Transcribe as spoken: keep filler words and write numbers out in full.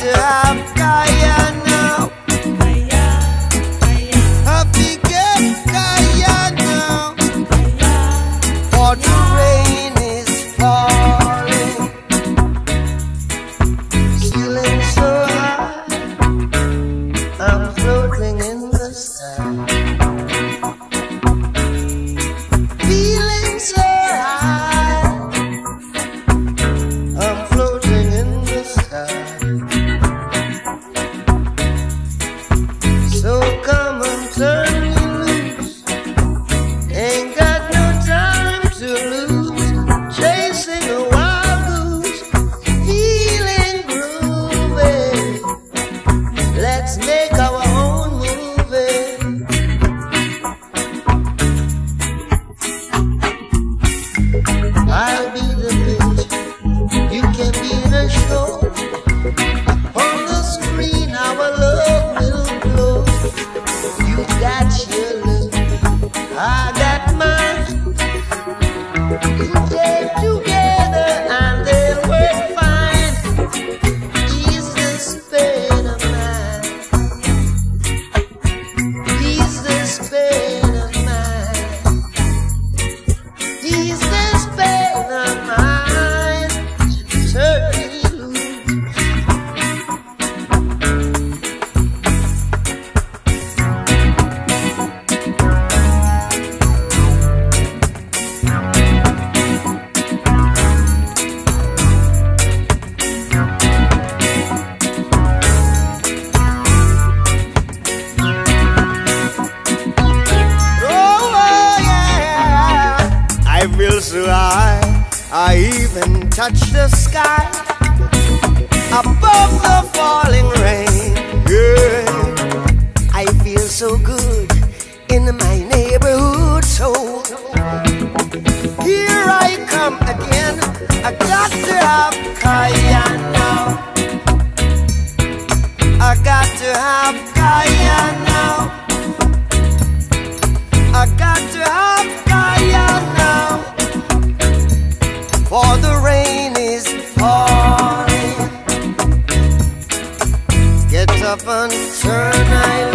to have Kaya now. Have to get Kaya now. For the rain is falling, ceiling so high, I'm floating in the sky. Feeling so high, I'm floating in the sky. So come and turn me loose, ain't got no time to lose, chasing a wild goose, feeling groovy. Let's make our own movie. I'll be the bitch, you can be the show. On the screen our love will glow. You got your love, I got mine. You stay together and they'll work fine. Ease this pain of mine, ease this pain of mine, ease this pain of mine. Turn me loose. Oh yeah, I feel so high, I even touch the sky above the falling rain. Yeah, I feel so good in my neighborhood. So here I come again. I got to have Kaya now. I got to have Kaya now. I got to have Kaya now. For the rain is falling. Get up and turn, I